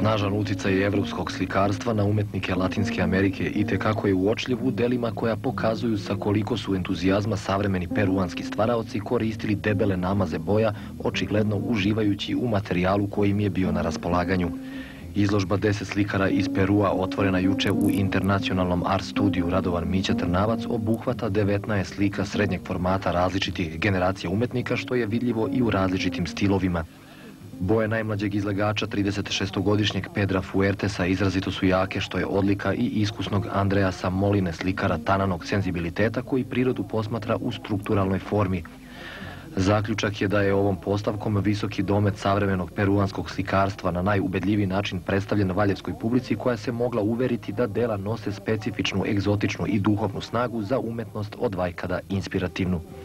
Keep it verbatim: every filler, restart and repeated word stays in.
Snažan uticaj evropskog slikarstva na umetnike Latinske Amerike itekako je uočljiv u delima koja pokazuju sa koliko su entuzijazma savremeni peruanski stvaraoci koristili debele namaze boja, očigledno uživajući u materijalu koji im je bio na raspolaganju. Izložba deset slikara iz Perua, otvorena juče u internacionalnom art studiju Radovan Mića-Trnavac, obuhvata devetnaest slika srednjeg formata različitih generacija umetnika, što je vidljivo i u različitim stilovima. Boje najmlađeg izlagača, tridesetšestogodišnjeg Pedra Fuertesa, izrazito su jake, što je odlika i iskusnog Andreasa Moline, slikara tananog senzibiliteta koji prirodu posmatra u strukturalnoj formi. Zaključak je da je ovom postavkom visoki domet savremenog peruanskog slikarstva na najubedljiviji način predstavljen valjevskoj publici, koja se mogla uveriti da dela nose specifičnu, egzotičnu i duhovnu snagu za umetnost od vajkada inspirativnu.